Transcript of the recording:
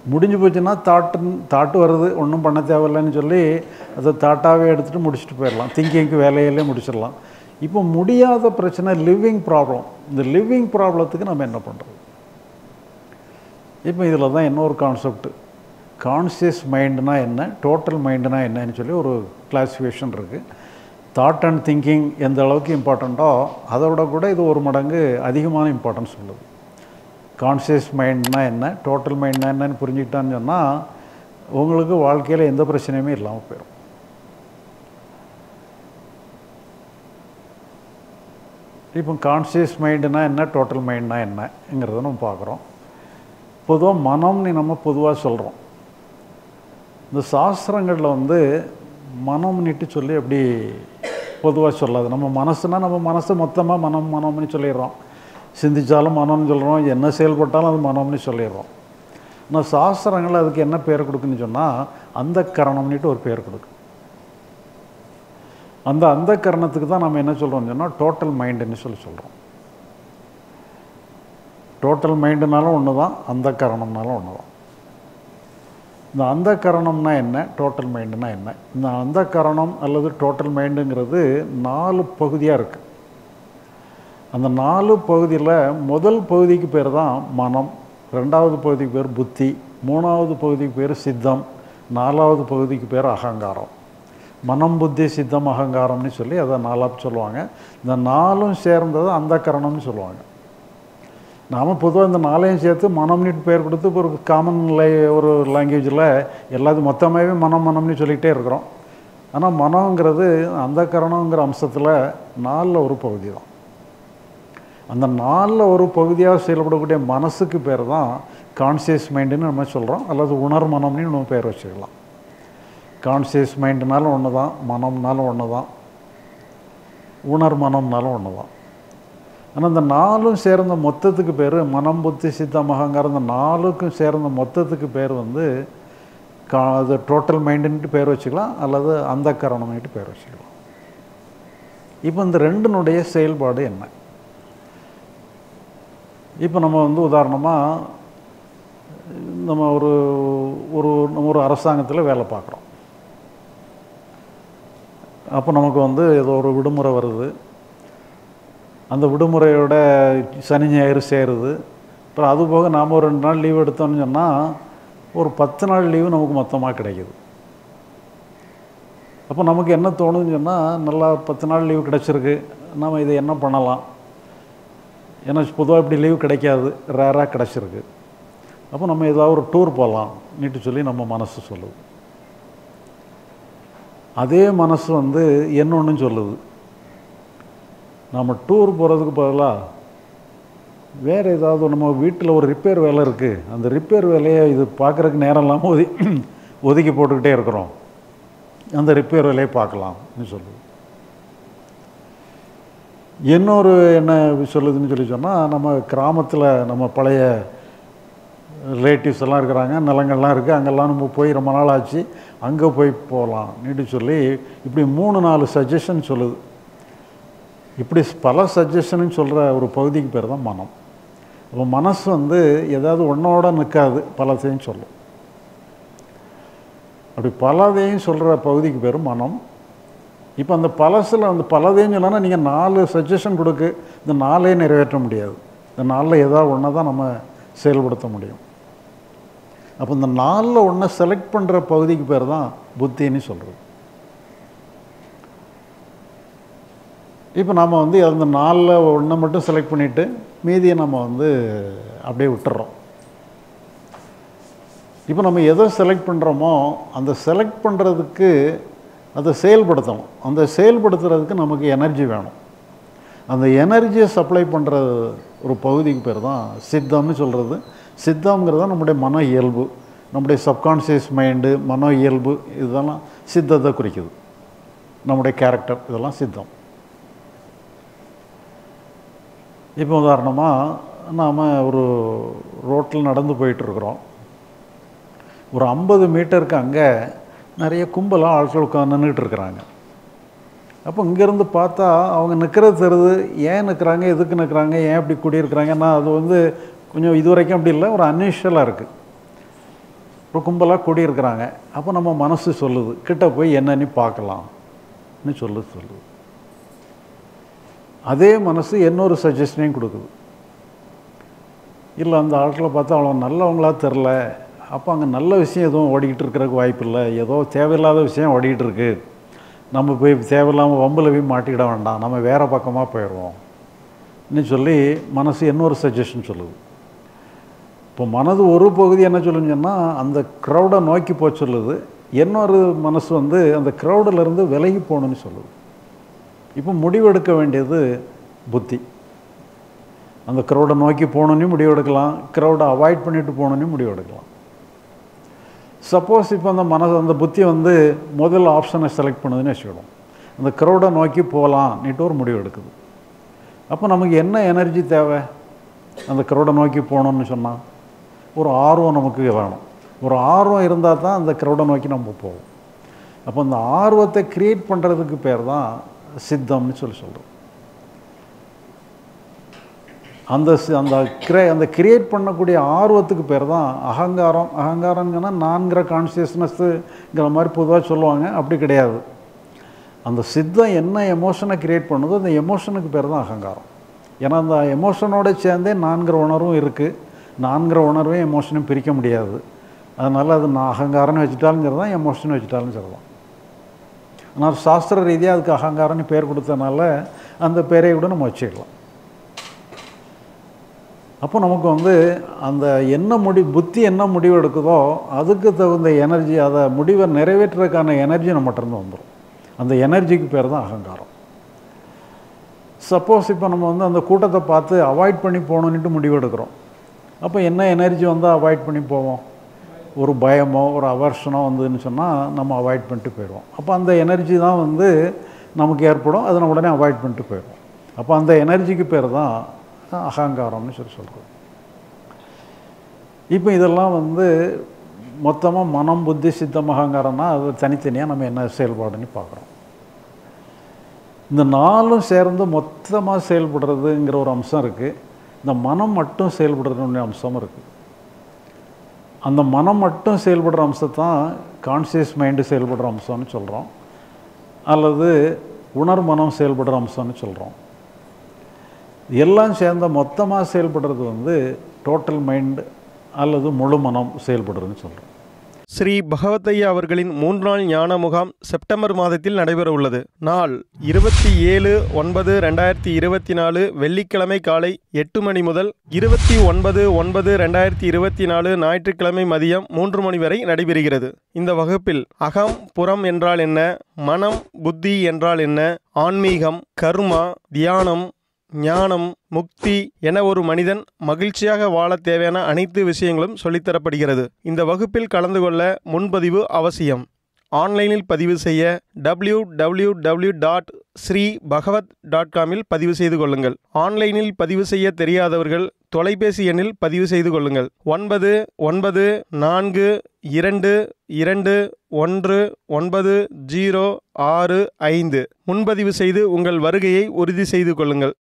முடிஞ்சு போச்சுன்னா தாட்டு வருது, ஒன்றும் பண்ண தேவையில்லைன்னு சொல்லி அதை தாட்டாகவே எடுத்துகிட்டு முடிச்சுட்டு போயிடலாம், திங்கிங்க்கு வேலையிலே முடிச்சிடலாம். இப்போ முடியாத பிரச்சனை லிவிங் ப்ராப்ளம். இந்த லிவிங் ப்ராப்ளத்துக்கு நம்ம என்ன பண்ணுறது? இப்போ இதில் தான் இன்னொரு கான்செப்ட், கான்சியஸ் மைண்டுனா என்ன, டோட்டல் மைண்டுனா என்னன்னு சொல்லி ஒரு கிளாஸிஃபிகேஷன் இருக்குது. தாட் அண்ட் திங்கிங் எந்த அளவுக்கு இம்பார்ட்டண்ட்டோ அதோட கூட இது ஒரு மடங்கு அதிகமான இம்பார்ட்டன்ஸ் உள்ளது. கான்சியஸ் மைண்ட்னா என்ன, டோட்டல் மைண்ட்னா என்னன்னு புரிஞ்சுக்கிட்டான்னு சொன்னால் உங்களுக்கு வாழ்க்கையில் எந்த பிரச்சனையுமே இல்லாமல் போயிடும். இப்போ கான்சியஸ் மைண்டுனா என்ன, டோட்டல் மைண்ட்னா என்னங்கிறத நம்ம பார்க்குறோம். பொதுவாக மனம்னு நம்ம பொதுவாக சொல்கிறோம். இந்த சாஸ்திரங்களில் வந்து மனம்னுட்டு சொல்லி அப்படி பொதுவாக சொல்லாது. நம்ம மனசுனா நம்ம மனசு மொத்தமாக மனம்னு சொல்லிடுறோம். சிந்தித்தாலும் மனம்னு சொல்கிறோம், என்ன செயல்பட்டாலும் அது மனம்னு சொல்லிடுறோம். ஆனால் சாஸ்திரங்கள் அதுக்கு என்ன பேர் கொடுக்குன்னு சொன்னால் அந்த கரணம்னுட்டு ஒரு பேர் கொடுக்கு. அந்த கரணத்துக்கு தான் நம்ம என்ன சொல்கிறோம்னு சொன்னால் டோட்டல் மைண்டுன்னு சொல்கிறோம். டோட்டல் மைண்டுனாலும் ஒன்று தான், அந்த கரணம்னாலும் ஒன்று தான். இந்த அந்த கரணம்னா என்ன, டோட்டல் மைண்டுனா என்ன? இந்த அந்த கரணம் அல்லது டோட்டல் மைண்டுங்கிறது 4 பகுதியாக இருக்குது. அந்த 4 பகுதியில் முதல் பகுதிக்கு பேர் தான் மனம், 2வது பகுதிக்கு பேர் புத்தி, 3வது பகுதிக்கு பேர் சித்தம், 4வது பகுதிக்கு பேர் அகங்காரம். மனம், புத்தி, சித்தம், அகங்காரம்னு சொல்லி அதை 4ஆக சொல்லுவாங்க. இந்த 4ம் சேர்ந்தது அந்த கரணம்னு சொல்லுவாங்க. நாம் பொதுவாக இந்த 4ஐயும் சேர்த்து மனம்னுட்டு பேர் கொடுத்து இப்போ ஒரு காமன் ஒரு லாங்குவேஜில் எல்லாத்தையும் மொத்தமாகவே மனம்னு சொல்லிகிட்டே இருக்கிறோம். ஆனால் மனங்கிறது அந்த கரணங்கிற அம்சத்தில் 4ல் ஒரு பகுதி தான். அந்த 4ல் ஒரு பகுதியாக செயல்படக்கூடிய மனசுக்கு பேர் தான் கான்சியஸ் மைண்டுன்னு நம்ம சொல்கிறோம், அல்லது உணர் மனம்னு நம்ம பேர் வச்சுக்கலாம். கான்சியஸ் மைண்டுனாலும் ஒன்று தான், மனம்னாலும் ஒன்று தான், உணர் மனம்னாலும் ஒன்று தான். ஆனால் இந்த 4ம் சேர்ந்த மொத்தத்துக்கு பேர் மனம், புத்தி, சித்தம், அகங்காரம். இந்த 4க்கும் சேர்ந்த மொத்தத்துக்கு பேர் வந்து அது டோட்டல் மைண்டுன்ட்டு பேர் வச்சுக்கலாம், அல்லது அந்த கரணம்னுட்டு பேர் வச்சுக்கலாம். இப்போ இந்த ரெண்டினுடைய செயல்பாடு என்ன? இப்போ நம்ம வந்து உதாரணமாக நம்ம ஒரு அரசாங்கத்தில் வேலை பார்க்குறோம். அப்போ நமக்கு வந்து ஏதோ ஒரு விடுமுறை வருது. அந்த விடுமுறையோட சனி ஞாயிறு சேருது. அப்புறம் அதுபோக நாம் ஒரு 2 நாள் லீவ் எடுத்தோம்னு சொன்னால் ஒரு 10 நாள் லீவு நமக்கு மொத்தமாக கிடைக்கிது. அப்போ நமக்கு என்ன தோணுதுன்னு சொன்னால், நல்லா 10 நாள் லீவு கிடச்சிருக்கு, நம்ம இதை என்ன பண்ணலாம்? ஏன்னா பொதுவாக இப்படி லீவு கிடைக்காது, ரேராக கிடச்சிருக்கு. அப்போ நம்ம ஏதாவது ஒரு டூர் போகலாம் நீட்டு சொல்லி நம்ம மனசு சொல்லுது. அதே மனசு வந்து என்ன ஒன்று சொல்லுது, நம்ம டூர் போகிறதுக்கு பதிலாக வேறு ஏதாவது நம்ம வீட்டில் ஒரு ரிப்பேர் வேலை இருக்குது, அந்த ரிப்பேர் வேலையை இது பார்க்குறதுக்கு நேரம் இல்லாமல் ஒதுக்கி போட்டுக்கிட்டே இருக்கிறோம், அந்த ரிப்பேர் வேலையை பார்க்கலாம்னு சொல்லுது. இன்னொரு என்ன சொல்லுதுன்னு சொல்லி சொன்னால், நம்ம கிராமத்தில் நம்ம பழைய ரிலேட்டிவ்ஸ் எல்லாம் இருக்கிறாங்க, நிலங்கள்லாம் இருக்குது, அங்கெல்லாம் நம்ம போய் ரொம்ப நாள் ஆச்சு, அங்கே போய் போகலாம் நீட்டு சொல்லி இப்படி 3-4 சஜஷன் சொல்லுது. இப்படி பல சஜஷன்னு சொல்கிற ஒரு பகுதிக்கு பேர் தான் மனம். அப்போ மனசு வந்து ஏதாவது ஒன்றோட நிற்காது, பலத்தையும் சொல்லும். அப்படி பலதையும் சொல்கிற பகுதிக்கு பேர் மனம். இப்போ அந்த பலசில் அந்த பலதையும் சொல்லணும்னா நீங்கள் 4 சஜஷன் கொடுக்கு, இந்த 4ஐயும் நிறைவேற்ற முடியாது. இந்த 4ல் ஏதாவது ஒன்றை தான் நம்ம செயல்படுத்த முடியும். அப்போ இந்த 4ல் ஒன்றை செலக்ட் பண்ணுற பகுதிக்கு பேர் தான் புத்தின்னு சொல்கிறது. இப்போ நம்ம வந்து அந்த 4ல் ஒன்றை மட்டும் செலக்ட் பண்ணிவிட்டு மீதியை நம்ம வந்து அப்படியே விட்டுறோம். இப்போ நம்ம எதை செலக்ட் பண்ணுறோமோ அந்த செலக்ட் பண்ணுறதுக்கு அதை செயல்படுத்தணும். அந்த செயல்படுத்துறதுக்கு நமக்கு எனர்ஜி வேணும். அந்த எனர்ஜியை சப்ளை பண்ணுற ஒரு பகுதிக்கு பேர் தான் சித்தம்னு சொல்கிறது. சித்தம்ங்கிறது தான் நம்முடைய மன இயல்பு, நம்முடைய சப்கான்ஷியஸ் மைண்டு, மன இயல்பு, இதெல்லாம் சித்தத்தை குறிக்குது. நம்முடைய கேரக்டர், இதெல்லாம் சித்தம். இப்போ உதாரணமாக நாம் ஒரு ரோட்டில் நடந்து போயிட்டுருக்குறோம். ஒரு 50 மீட்டருக்கு அங்கே நிறைய கும்பலாக ஆட்கள் நின்றுட்டு இருக்கிறாங்க. அப்போ இங்கேருந்து பார்த்தா அவங்க நிற்கிறது தெரியுது. ஏன் நிற்கிறாங்க, எதுக்கு நிற்கிறாங்க, ஏன் இப்படி குடியிருக்கிறாங்கன்னா அது வந்து கொஞ்சம் இது வரைக்கும் அப்படி இல்லை, ஒரு அன்யூஷுவலாக இருக்குது. ஒரு கும்பலாக கூடியிருக்கிறாங்க. அப்போ நம்ம மனசு சொல்லுது, கிட்ட போய் என்னன்னு பார்க்கலாம்னு சொல்லுது. அதே மனசு இன்னொரு சஜஷனையும் கொடுக்குது. இல்லை, அந்த ஆட்களை பார்த்தா அவ்வளோ நல்லவங்களா தெரில, அப்போ அங்கே நல்ல விஷயம் எதுவும் ஓடிக்கிட்டு இருக்கிறதுக்கு வாய்ப்பு இல்லை, ஏதோ தேவையில்லாத விஷயம் ஓடிக்கிட்டு இருக்கு, நம்ம போய் தேவையில்லாமல் வம்பில் போய் மாட்டிக்கிட வேண்டாம், நம்ம வேறு பக்கமாக போயிடுவோம்னு சொல்லி மனசு இன்னொரு சஜஷன் சொல்லுது. இப்போ மனது ஒரு பகுதி என்ன சொல்லுங்கன்னா அந்த க்ரௌடை நோக்கி போக சொல்லுது, இன்னொரு மனசு வந்து அந்த க்ரௌடிலேருந்து விலகி போகணுன்னு சொல்லுது. இப்போ முடிவெடுக்க வேண்டியது புத்தி. அந்த க்ரௌடை நோக்கி போகணுன்னு முடிவெடுக்கலாம், க்ரௌடை அவாய்ட் பண்ணிட்டு போகணுன்னு முடிவெடுக்கலாம். சப்போஸ் இப்போ அந்த புத்தி வந்து முதல் ஆப்ஷனை செலக்ட் பண்ணுதுன்னு வச்சுக்கிடும், அந்த க்ரௌடை நோக்கி போகலான்னுட்டு ஒரு முடிவு எடுக்குது. அப்போ நமக்கு என்ன எனர்ஜி தேவை? அந்த க்ரௌடை நோக்கி போகணுன்னு சொன்னால் ஒரு ஆர்வம் நமக்கு வேணும். ஒரு ஆர்வம் இருந்தால் தான் அந்த க்ரௌடை நோக்கி நம்ம போவோம். அப்போ அந்த ஆர்வத்தை க்ரியேட் பண்ணுறதுக்கு பேர் தான் சித்தம்னு சொல்கிறோம். அந்த கிரியேட் பண்ணக்கூடிய ஆர்வத்துக்கு பேர் தான் அகங்காரம். அகங்காரங்கன்னா நான்கிற கான்சியஸ்னஸ்ங்கிற மாதிரி பொதுவாக சொல்லுவாங்க, அப்படி கிடையாது. அந்த சித்தம் என்ன எமோஷனை க்ரியேட் பண்ணுதோ அந்த எமோஷனுக்கு பேர் தான் அகங்காரம். ஏன்னா அந்த எமோஷனோட சேர்ந்தே நான்கிற உணர்வும் இருக்குது. நான்கிற உணர்வையும் எமோஷனையும் பிரிக்க முடியாது. அதனால் அது நான் அகங்காரம்னு வச்சுட்டாலும் சரி தான், எமோஷன் வச்சுட்டாலும் சரி தான். ஆனால் சாஸ்திர ரீதியாக அதுக்கு அகங்காரம்னு பேர் கொடுத்தனால அந்த பேரை கூட நம்ம வச்சுக்கலாம். அப்போ நமக்கு வந்து அந்த புத்தி என்ன முடிவு எடுக்குதோ அதுக்கு தகுந்த எனர்ஜி, அதை முடிவை நிறைவேற்றுறதுக்கான எனர்ஜி நம்மகிட்ட வந்துடும். அந்த எனர்ஜிக்கு பேர் தான் அகங்காரம். சப்போஸ் இப்போ நம்ம வந்து அந்த கூட்டத்தை பார்த்து அவாய்ட் பண்ணி போகணுன்ட்டு முடிவு எடுக்கிறோம். அப்போ என்ன எனர்ஜி வந்தால் அவாய்ட் பண்ணி போவோம்? ஒரு பயமோ ஒரு அவர்ஷனோ வந்ததுன்னு சொன்னால் நம்ம அவாய்ட் பண்ணிட்டு போயிடுவோம். அப்போ அந்த எனர்ஜி தான் வந்து நமக்கு ஏற்படும், அதை நம்ம உடனே அவாய்ட் பண்ணிட்டு போயிடுவோம். அப்போ அந்த எனர்ஜிக்கு பேர் தான் அகங்காரம்னு சொல்கிறோம். இப்போ இதெல்லாம் வந்து மொத்தமாக மனம், புத்தி, சித்தம், அகங்காரம்னா அது தனித்தனியாக நம்ம என்ன செயல்பாடுன்னு பார்க்குறோம். இந்த நாலும் சேர்ந்து மொத்தமாக செயல்படுறதுங்கிற ஒரு அம்சம் இருக்குது. இந்த மனம் மட்டும் செயல்படுறதுன்னு அம்சமும் இருக்குது. அந்த மனம் மட்டும் செயல்படுற அம்சத்தான் கான்சியஸ் மைண்டு செயல்படுற அம்சம்னு சொல்கிறோம், அல்லது உணர் மனம் செயல்படுற அம்சம்னு சொல்கிறோம். எல்லாம் சேர்ந்த மொத்தமாக செயல்படுறது வந்து டோட்டல் மைண்டு அல்லது முழு மனம் செயல்படுறதுன்னு சொல்கிறோம். ஸ்ரீ பகவத்தையா அவர்களின் 3 நாள் ஞான முகாம் செப்டம்பர் மாதத்தில் நடைபெற உள்ளது. நாள் 27/9/2024 வெள்ளிக்கிழமை காலை 8 மணி முதல் 29/9/2024 ஞாயிற்றுக்கிழமை மதியம் 3 மணி வரை நடைபெறுகிறது. இந்த வகுப்பில் அகம், புறம் என்றால் என்ன, மனம், புத்தி என்றால் என்ன, ஆன்மீகம், கர்மா, தியானம், ஞானம், முக்தி என ஒரு மனிதன் மகிழ்ச்சியாக வாழ தேவையான அனைத்து விஷயங்களும் சொல்லித்தரப்படுகிறது. இந்த வகுப்பில் கலந்து கொள்ள முன்பதிவு அவசியம். ஆன்லைனில் பதிவு செய்ய www.sribhagavat.com பதிவு செய்து கொள்ளுங்கள். ஆன்லைனில் பதிவு செய்ய தெரியாதவர்கள் தொலைபேசி எண்ணில் பதிவு செய்து கொள்ளுங்கள். 9992219065 முன்பதிவு செய்து உங்கள் வருகையை உறுதி செய்து கொள்ளுங்கள்.